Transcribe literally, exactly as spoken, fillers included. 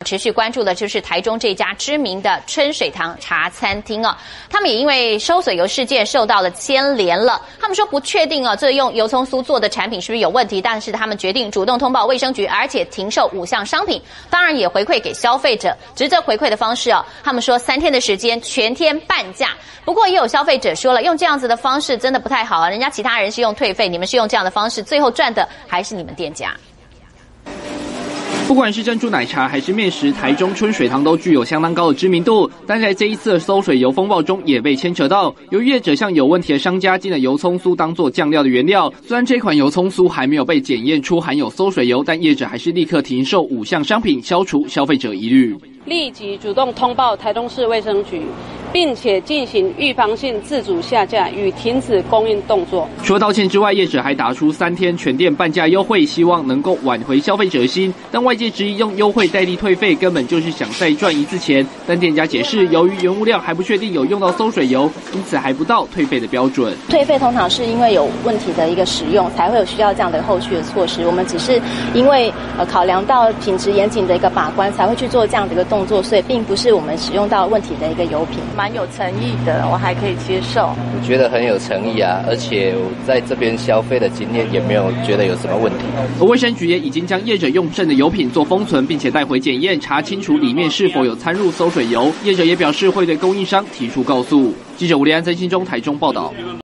持续关注的就是台中这家知名的春水堂茶餐厅哦，他们也因为收水油事件受到了牵连了。他们说不确定哦，这用油葱酥做的产品是不是有问题，但是他们决定主动通报卫生局，而且停售五项商品，当然也回馈给消费者。只是这回馈的方式哦，他们说三天的时间全天半价。不过也有消费者说了，用这样子的方式真的不太好啊，人家其他人是用退费，你们是用这样的方式，最后赚的还是你们店家。 不管是珍珠奶茶还是面食，台中春水堂都具有相当高的知名度，但在这一次的馊水油风暴中也被牵扯到。由于业者向有问题的商家进了油葱酥当作酱料的原料，虽然这款油葱酥还没有被检验出含有馊水油，但业者还是立刻停售五项商品，消除消费者疑虑。 立即主动通报台中市卫生局，并且进行预防性自主下架与停止供应动作。 除了道歉之外，业者还打出三天全店半价优惠，希望能够挽回消费者的心。但外界质疑用优惠代替退费，根本就是想再赚一次钱。但店家解释，由于原物料还不确定有用到馊水油，因此还不到退费的标准。 退费通常是因为有问题的一个使用，才会有需要这样的后续的措施。我们只是因为呃考量到品质严谨的一个把关，才会去做这样的一个动作，所以并不是我们使用到问题的一个油品。 蛮有诚意的，我还可以接受。 我觉得很有诚意啊，而且我在这边消费的经验也没有觉得有什么问题。 而卫生局也已经将业者用剩的油品做封存，并且带回检验，查清楚里面是否有掺入馊水油。业者也表示会对供应商提出告诉。记者吴立安、曾新中台中报道。